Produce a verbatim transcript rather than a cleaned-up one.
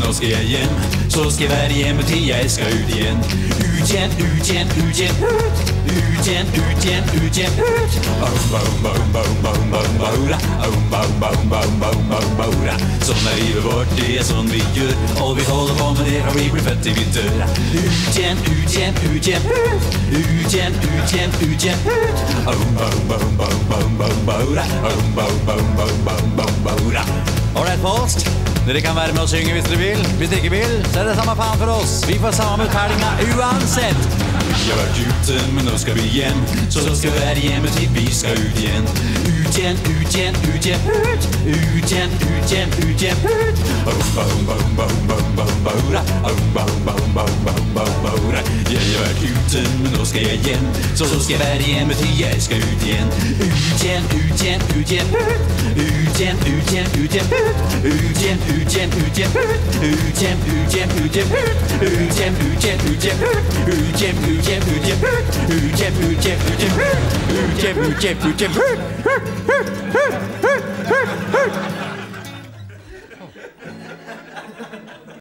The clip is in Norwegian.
nå skal jeg hjem. Så skal jeg være hjemme til jeg skal ut igjen. Ut igjen, ut igjen, ut igjen, ut. Ut igjen, ut igjen, ut igjen, ut. Aum, aum, aum, aum, aum, aum, aura. Aum, aum, aum, aum, aum, aum, aura. Sånn er livet vårt, det er sånn vi gjør. Og vi holder på med det fra vi blir født til vi dør. Ut igjen, ut igjen, ut igjen, ut. Ut igjen, ut igjen, ut igjen, ut. Aum, aum, aum, aum, aum, aum, aura. Aum, aum, aum, aum, aum, aum, aura. Alright, Falsk. Dere kan være med å synge hvis dere vil. Hvis dere ikke vil, så er det samme faen for oss. Vi får samme uttellinga uansett. Vi har vært ute, men nå skal vi hjem. Så så skal vi være hjemme til vi skal ut igjen. Ut igjen, ut igjen, ut igjen, ut. Ut igjen, ut igjen, ut igjen, ut. Aum, aum, aum, aum, aum, aum, aura. Aum, aum, aum, aum, aum, aum, aura. Jeg har vært ute, men nå skal jeg hjem. Så så skal jeg være hjemme til jeg skal ut igjen. Ut igjen, ut igjen, ut igjen, ut. Ut igjen, ut igjen, ut igjen, ut. Ut igjen, ut igjen, ut igjen, ut. Ut igjen, ut igjen, ut igjen, ut. Ut igjen, ut igjen, ut igjen, ut. Ut igjen, ut igjen, ut igjen, ut. Ut igjen, ut igjen, ut igjen, ut. Ut igjen, ut igjen, ut igjen, ut.